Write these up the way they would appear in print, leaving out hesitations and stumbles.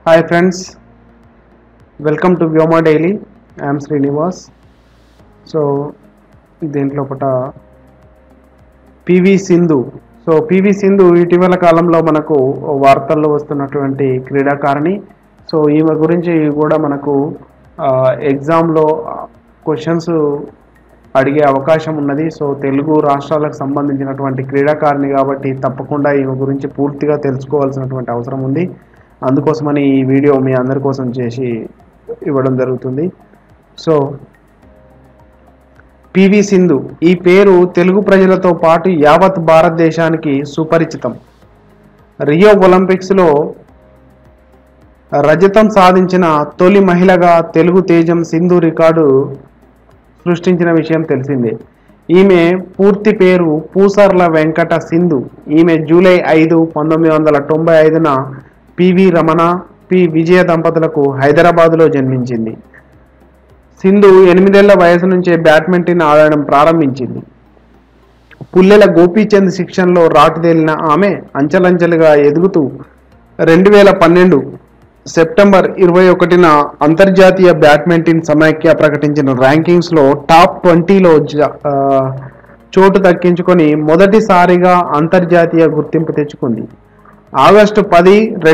Hi friends, welcome to Vyoma Daily. I am Srinivas. So దీంట్లో పట PV Sindhu. PV Sindhu ఇటీవల కాలంలో మనకు వార్తల్లో వస్తున్నటువంటి క్రీడాకారిణి. ఈమె గురించి కూడా మనకు ఎగ్జామ్లో క్వశ్చన్స్ అడిగే అవకాశం ఉన్నది. తెలుగు రాష్ట్రాలకు సంబంధించినటువంటి క్రీడాకారిణి కాబట్టి తప్పకుండా ఈమె గురించి పూర్తిగా తెలుసుకోవాల్సినటువంటి అవసరం ఉంది. అందుకోసమని ఈ వీడియో మీ అందరి కోసం చేసి ఇవ్వడం జరుగుతుంది. పివి సింధు ఈ పేరు తెలుగు ప్రజలతో పాటు యావత్ భారతదేశానికి సుపరిచితం. రియో ఒలింపిక్స్లో రజతం సాధించిన తొలి మహిళగా తెలుగు తేజం సింధు రికార్డు సృష్టించిన విషయం తెలిసిందే. ఈమె పూర్తి పేరు పూసర్ల వెంకట సింధు. ఈమె జూలై 5, 1995న పివి రమణ, పి విజయ దంపతులకు హైదరాబాదులో జన్మించింది. సింధు 8 ఏళ్ల వయసు నుంచే బ్యాడ్మింటన్ ఆడడం ప్రారంభించింది. పుల్లెల గోపీచంద్ శిక్షణలో రాటుదేలిన ఆమె అంచెలంచెలుగా ఎదుగుతూ 2012 సెప్టెంబర్ 21న అంతర్జాతీయ బ్యాడ్మింటన్ సమైక్య ప్రకటించిన ర్యాంకింగ్స్లో టాప్ 20లో చోటు దక్కించుకొని మొదటిసారిగా అంతర్జాతీయ గుర్తింపు తెచ్చుకుంది. ఆగస్టు 10,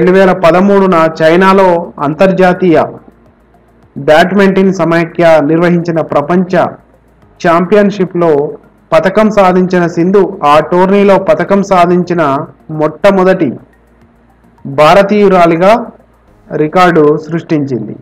2013న చైనాలో అంతర్జాతీయ బ్యాడ్మింటన్ సమైక్య నిర్వహించిన ప్రపంచ ఛాంపియన్షిప్లో పతకం సాధించిన సింధు ఆ టోర్నీలో పతకం సాధించిన మొట్టమొదటి భారతీయురాలిగా రికార్డు సృష్టించింది.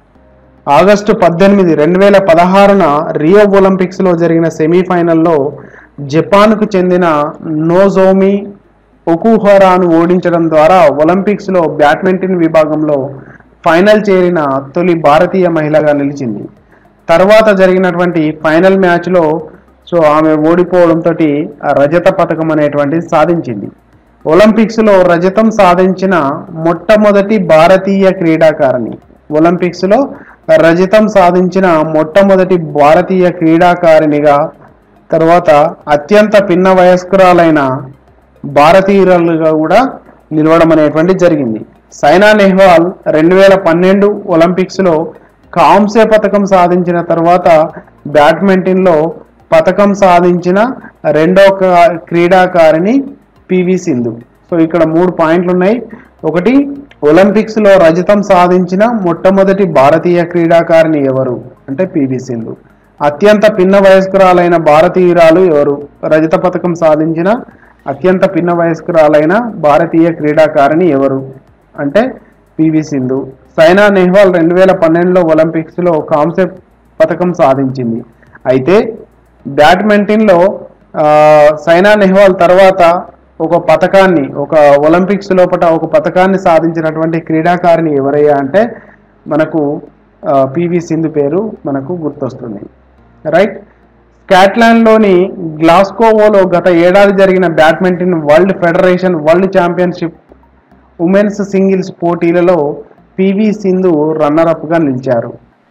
ఆగస్టు 18, 2016న రియో ఒలింపిక్స్లో జరిగిన సెమీఫైనల్లో జపాన్కు చెందిన నోజోమి ఒకుహరాను ఓడించడం ద్వారా ఒలింపిక్స్లో బ్యాడ్మింటన్ విభాగంలో ఫైనల్ చేరిన తొలి భారతీయ మహిళగా నిలిచింది. తర్వాత జరిగినటువంటి ఫైనల్ మ్యాచ్లో ఆమె ఓడిపోవడంతో రజత పథకం అనేటువంటిది సాధించింది. ఒలింపిక్స్లో రజతం సాధించిన మొట్టమొదటి భారతీయ క్రీడాకారిణి. ఒలింపిక్స్లో రజతం సాధించిన మొట్టమొదటి భారతీయ క్రీడాకారిణిగా, తర్వాత అత్యంత పిన్న వయస్కురాలైన భారతీయురాలుగా కూడా నిలవడం అనేటువంటిది జరిగింది. సైనా నెహ్వాల్ 2012 ఒలింపిక్స్లో కాంస్య పథకం సాధించిన తర్వాత బ్యాడ్మింటన్లో పథకం సాధించిన రెండవ క్రీడాకారిణి పివి సింధు. ఇక్కడ 3 పాయింట్లు ఉన్నాయి. ఒకటి, ఒలింపిక్స్లో రజతం సాధించిన మొట్టమొదటి భారతీయ క్రీడాకారిణి ఎవరు అంటే పివి సింధు. అత్యంత పిన్న వయస్కురాలైన భారతీయురాలు ఎవరు? రజత పథకం సాధించిన అత్యంత పిన్న వయస్కురాలైన భారతీయ క్రీడాకారిణి ఎవరు అంటే పివి సింధు. సైనా నెహ్వాల్ 2012లో ఒలింపిక్స్లో కాంస్య పథకం సాధించింది. అయితే బ్యాడ్మింటన్లో సైనా నెహ్వాల్ తర్వాత ఒక ఒలింపిక్స్ లోపల ఒక పథకాన్ని సాధించినటువంటి క్రీడాకారిణి ఎవరయ్యా అంటే మనకు పివి సింధు పేరు మనకు గుర్తొస్తుంది. రైట్. స్కాట్లాండ్లోని గ్లాస్గోవోలో గత ఏడాది జరిగిన badminton world federation world championship women's singles పోటీలలో పివి సింధు రన్నరప్గా నిలిచారు.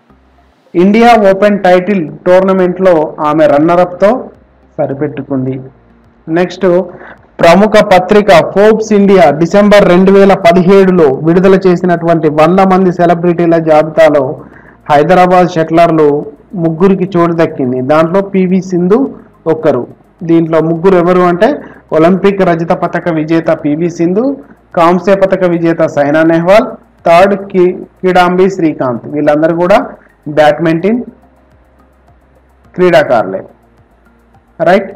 ఇండియా ఓపెన్ టైటిల్ టోర్నమెంట్లో ఆమె రన్నరప్తో సరిపెట్టుకుంది. నెక్స్ట్, ప్రముఖ పత్రిక ఫోర్బ్స్ ఇండియా డిసెంబర్ 2017లో విడుదల చేసినటువంటి 100 మంది సెలబ్రిటీల జాబితాలో హైదరాబాద్ షట్లర్లు 3కి చోటు దక్కింది. దాంట్లో పివి సింధు ఒక్కరు. దీంట్లో 3 ఎవరు అంటే ఒలింపిక్ రజత పథక విజేత పివి సింధు, కాంస్య పథక విజేత సైనా నెహ్వాల్, థర్డ్ కిడాంబి శ్రీకాంత్. వీళ్ళందరూ కూడా బ్యాడ్మింటన్ క్రీడాకారులే. రైట్.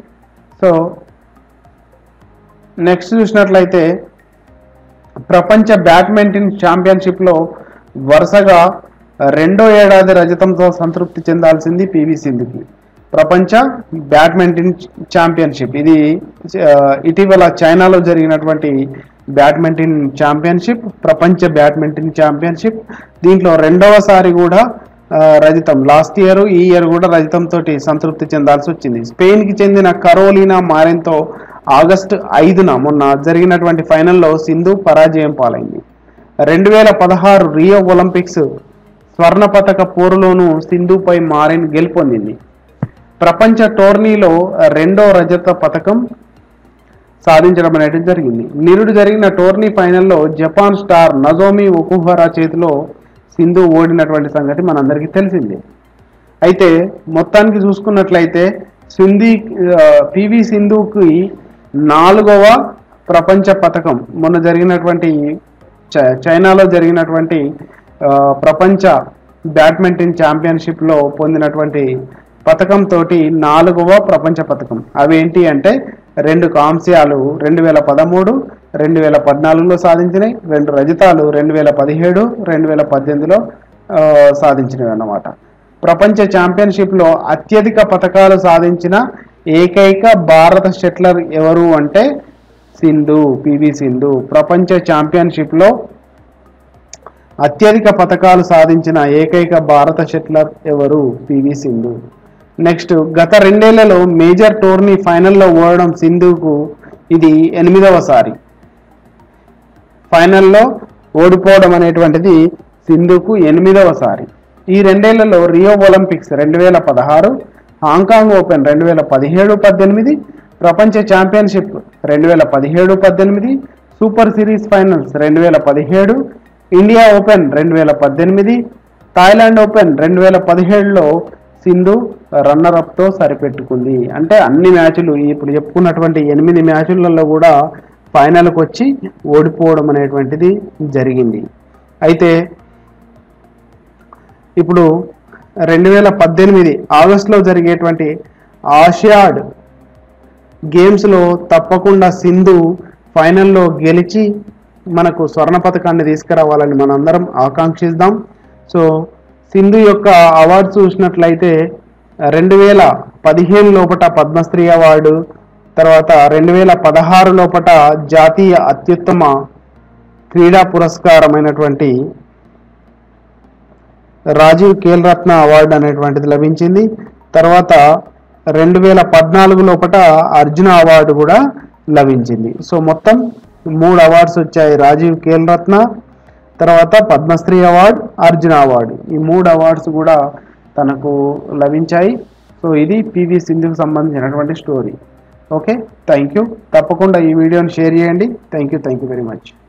నెక్స్ట్ చూసినట్లయితే ప్రపంచ బ్యాడ్మింటన్ ఛాంపియన్షిప్లో వరుసగా 2వ ఏడాది రజతంతో సంతృప్తి చెందాల్సింది పివి సింధుకి. ప్రపంచ బ్యాడ్మింటన్ ఛాంపియన్షిప్ ఇది ఇటీవల చైనాలో జరిగినటువంటి బ్యాడ్మింటన్ ఛాంపియన్షిప్, ప్రపంచ బ్యాడ్మింటన్ ఛాంపియన్షిప్. దీంట్లో 2వసారి కూడా రజతం. లాస్ట్ ఇయర్, ఈ ఇయర్ కూడా రజతంతో సంతృప్తి చెందాల్సి వచ్చింది. స్పెయిన్కి చెందిన కరోలినా మారిన్తో ఆగస్టు 5న మొన్న జరిగినటువంటి ఫైనల్లో సింధు పరాజయం పాలైంది. 2016 రియో ఒలింపిక్స్ స్వర్ణ పతక పోరులోనూ సింధుపై మారిన్ గెలుపొందింది. ప్రపంచ టోర్నీలో 2వ రజత పతకం సాధించడం అనేది జరిగింది. నిరుడు జరిగిన టోర్నీ ఫైనల్లో జపాన్ స్టార్ నజోమి ఒకుహరా చేతిలో సింధు ఓడినటువంటి సంగతి మనందరికీ తెలిసిందే. అయితే మొత్తానికి చూసుకున్నట్లయితే పివి సింధుకి 4వ ప్రపంచ పతకం మొన్న జరిగినటువంటి చైనాలో జరిగినటువంటి ప్రపంచ బ్యాడ్మింటన్ ఛాంపియన్షిప్లో పొందినటువంటి పథకంతో 4వ ప్రపంచ పథకం. అవేంటి అంటే 2 కాంస్యాలు 2013, 2014లో సాధించినాయి, 2 రజతాలు 2017, 2018లో సాధించినవి అన్నమాట. ప్రపంచ ఛాంపియన్షిప్లో అత్యధిక పథకాలు సాధించిన ఏకైక భారత షట్లర్ ఎవరు అంటే పివి సింధు. ప్రపంచ ఛాంపియన్షిప్లో అత్యధిక పథకాలు సాధించిన ఏకైక భారత షట్లర్ ఎవరు? పివి సింధు. నెక్స్ట్, గత 2 ఏళ్లలో మేజర్ టోర్నీ ఫైనల్లో ఓడడం సింధుకు ఇది 8వసారి. ఫైనల్లో ఓడిపోవడం అనేటువంటిది సింధుకు 8వసారి. ఈ 2 ఏళ్లలో రియో ఒలింపిక్స్ 2016, హాంకాంగ్ ఓపెన్ 2017-18, ప్రపంచ championship 2017-18, super series finals 2017, India open 2018, Thailand open 2017లో సింధు రన్నరప్తో సరిపెట్టుకుంది. అంటే అన్ని మ్యాచ్లు ఇప్పుడు చెప్పుకున్నటువంటి 8 మ్యాచ్లలో కూడా ఫైనల్కి వచ్చి ఓడిపోవడం అనేటువంటిది జరిగింది. అయితే ఇప్పుడు 2018 ఆగస్టులో జరిగేటువంటి ఆసియాడ్ గేమ్స్లో తప్పకుండా సింధు ఫైనల్లో గెలిచి మనకు స్వర్ణ పథకాన్ని తీసుకురావాలని మనందరం ఆకాంక్షిద్దాం. సో సింధు యొక్క అవార్డ్స్ చూసినట్లయితే 2015 లోపట పద్మశ్రీ అవార్డు, తర్వాత 2016 లోపట జాతీయ అత్యుత్తమ క్రీడా పురస్కారమైనటువంటి రాజీవ్ ఖేల్ రత్న అవార్డు అనేటువంటిది లభించింది. తర్వాత 2014 లోపట అర్జున అవార్డు కూడా లభించింది. సో మొత్తం 3 అవార్డ్స్ వచ్చాయి. రాజీవ్ ఖేల్ రత్న, తర్వాత పద్మశ్రీ అవార్డు, అర్జున అవార్డు, ఈ 3 అవార్డ్స్ కూడా తనకు లభించాయి. సో ఇది పివి సింధుకు సంబంధించినటువంటి స్టోరీ. Okay, thank you. తప్పకుండా ఈ వీడియోని షేర్ చేయండి. Thank you very much.